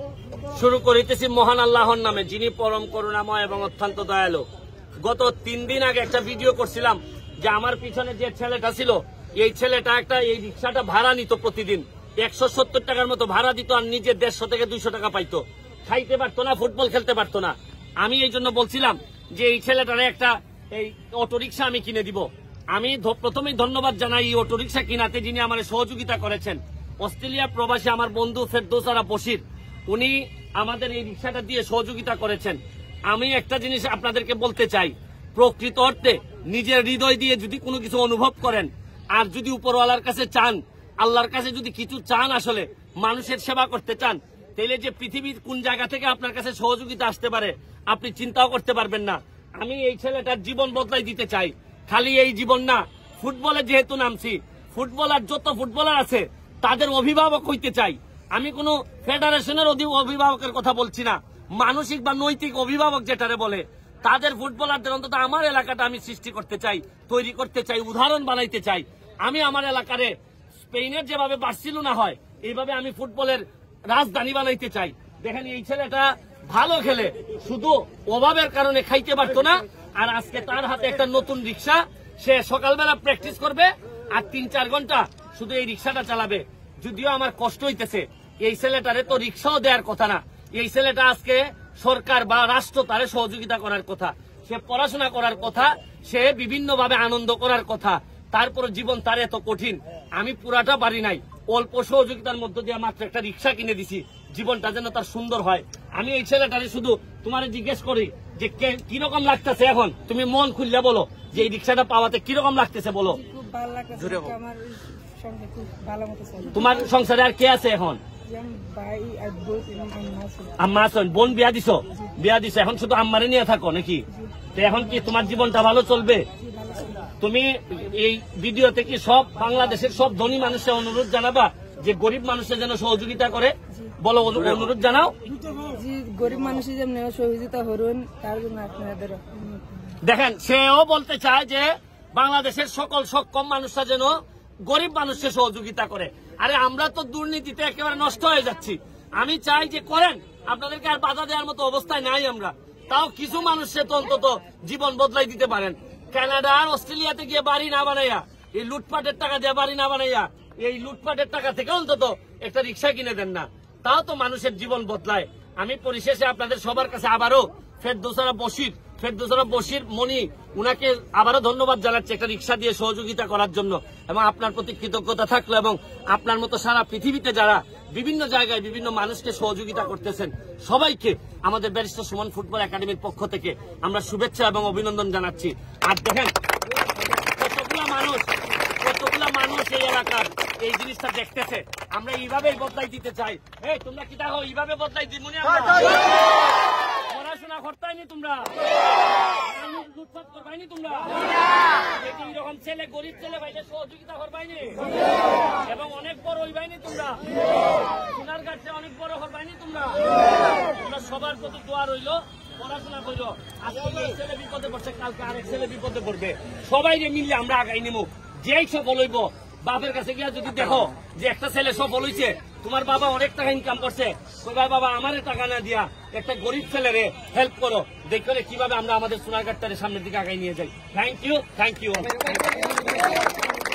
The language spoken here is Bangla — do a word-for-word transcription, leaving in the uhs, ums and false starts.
শুরু করিতেছি মহান আল্লাহর নামে, যিনি পরম করুণাময় এবং অত্যন্ত দয়ালু। গত তিন দিন আগে একটা ভিডিও করছিলাম যে আমার পিছনে যে ছেলেটা ছিল, এই ছেলেটা একটা এই রিক্সাটা ভাড়া নিত, প্রতিদিন একশো সত্তর টাকার মতো ভাড়া দিত, আর নিজে দেড়শো থেকে দুইশো টাকা পাইতো। খাইতে পারতো না, ফুটবল খেলতে পারতো না। আমি এই জন্য বলছিলাম যে এই ছেলেটারে একটা এই অটো রিক্সা আমি কিনে দিব। আমি প্রথমেই ধন্যবাদ জানাই এই অটো রিক্সা কিনাতে যিনি আমার সহযোগিতা করেছেন, অস্ট্রেলিয়া প্রবাসী আমার বন্ধু ফেরদৌস আরা বশির, উনি আমাদের এই রিক্সাটা দিয়ে সহযোগিতা করেছেন। আমি একটা জিনিস আপনাদেরকে বলতে চাই, প্রকৃত অর্থে নিজের হৃদয় দিয়ে যদি কোনো কিছু অনুভব করেন, আর যদি উপরওয়ালার কাছে চান, আল্লাহর কাছে যদি কিছু চান, আসলে মানুষের সেবা করতে চান, তাহলে যে পৃথিবীর কোন জায়গা থেকে আপনার কাছে সহযোগিতা আসতে পারে আপনি চিন্তাও করতে পারবেন না। আমি এই ছেলেটার জীবন বদলাই দিতে চাই। খালি এই জীবন না, ফুটবলে যেহেতু নামছি, ফুটবলার যত ফুটবলার আছে তাদের অভিভাবক হইতে চাই। আমি কোন ফেডারেশনের অভিভাবকের কথা বলছি না, মানসিক বা নৈতিক অভিভাবক যেটারে বলে, তাদের ফুটবলারদের অন্তত আমার এলাকাটা আমি সৃষ্টি করতে চাই, তৈরি করতে চাই, উদাহরণ বানাইতে চাই। আমি আমার এলাকারে স্পেনের যেভাবে বার্সেলোনা হয়, এইভাবে আমি ফুটবলের রাজধানী বানাইতে চাই। দেখেন এই ছেলেটা ভালো খেলে, শুধু অভাবের কারণে খাইতে পারতো না, আর আজকে তার হাতে একটা নতুন রিক্সা, সে সকালবেলা প্র্যাকটিস করবে আর তিন চার ঘন্টা শুধু এই রিক্সাটা চালাবে। যদিও আমার কষ্ট হইতেছে, এই ছেলেটারে তো রিক্সাও দেওয়ার কথা না, এই ছেলেটা আজকে সরকার বা রাষ্ট্র তারে সহযোগিতা করার কথা, সে পড়াশোনা করার কথা, সে বিভিন্ন ভাবে আনন্দ করার কথা। তারপর জীবন তার এত কঠিন, আমি পুরাটা পারি নাই, অল্প সহযোগিতার মধ্য দিয়ে মাত্র একটা রিক্সা কিনে দিছি, জীবনটা যেন তার সুন্দর হয়। আমি এই ছেলেটারে শুধু তোমারে জিজ্ঞেস করি যে কিরকম লাগতেছে এখন, তুমি মন খুললে বলো যে এই রিক্সাটা পাওয়াতে কিরকম লাগতেছে বলো। তোমার সংসারে আর কে আছে এখন? আম্মা আছেন, বোন বিয়া দিছ, বিয়া দিছ, এখন শুধু আম্মারে নিয়ে থাকো নাকি? তো এখন কি তোমার জীবনটা ভালো চলবে? তুমি এই ভিডিওতে কি সব বাংলাদেশের সব ধনী মানুষের অনুরোধ জানাবা যে গরিব মানুষের যেন সহযোগিতা করে? বলো, অনুরোধ জানাও। গরিব মানুষের যেন সহযোগিতা করুন, তার জন্য আপনাদের। দেখেন, সেও বলতে চায় যে বাংলাদেশের সকল সক্ষম মানুষরা যেন গরিব মানুষকে সহযোগিতা করে। আরে আমরা তো দুর্নীতিতে একেবারে নষ্ট হয়ে যাচ্ছি। আমি চাই যে করেন, আপনাদেরকে আর বাধা দেওয়ার মতো অবস্থায় নাই আমরা, তাও কিছু মানুষকে তো অন্তত জীবন বদলাই দিতে পারেন। কানাডা আর অস্ট্রেলিয়াতে গিয়ে বাড়ি না বানাইয়া, এই লুটপাটের টাকা দিয়ে বাড়ি না বানাইয়া, এই লুটপাটের টাকা থেকে অন্তত একটা রিক্সা কিনে দেন না, তাও তো মানুষের জীবন বদলায়। আমি পরিশেষে আপনাদের সবার কাছে আবারও ফেরদৌস আরা বশির ফেরদৌস আরা বশির মনি, উনাকে আবারও ধন্যবাদ জানাচ্ছি একটা রিক্সা দিয়ে সহযোগিতা করার জন্য, এবং আপনার প্রতি কৃতজ্ঞতা থাকলো। এবং আপনার মতো সারা পৃথিবীতে যারা বিভিন্ন জায়গায় বিভিন্ন মানুষকে সহযোগিতা করতেছেন, সবাইকে আমাদের ব্যারিস্টার সুমন ফুটবল একাডেমির পক্ষ থেকে আমরা শুভেচ্ছা এবং অভিনন্দন জানাচ্ছি। আর দেখেন কতগুলা মানুষ কতগুলা মানুষ এই এলাকার এই জিনিসটা দেখতেছে, আমরা এইভাবেই বদলাই দিতে চাই। এই তোমরা কি দেখো, এইভাবে বদলাই দিব না? পড়াশোনা করতাইনি তোমরা, লুটপাট করবাইনি তোমরা, এইরকম ছেলে গরিব ছেলে ভাইলে সহযোগিতা করবাইনি, এবং অনেক বড় হইবাইনি তোমরা, সোনার গাছে অনেক বড় করবাইনি তোমরা। তোমরা সবার প্রতি দোয়া রইল, পড়াশোনা করলো। আজকে এই ছেলে বিপদে পড়ছে, কালকে আরেক ছেলে বিপদে পড়বে, সবাই মিললে আমরা আগাই নিব। যেই সফল হইব, বাপের কাছে গিয়া যদি দেখো যে একটা ছেলে সফল হইছে, তোমার বাবা অনেক টাকা ইনকাম করছে, কইবা বাবা আমারে টাকা না দিয়া একটা গরিব ছেলেরে হেল্প করো, দেখো কিভাবে আমরা আমাদের সোনারঘাটটারে সামনের দিকে আগাই নিয়ে যাই। Thank you, thank you.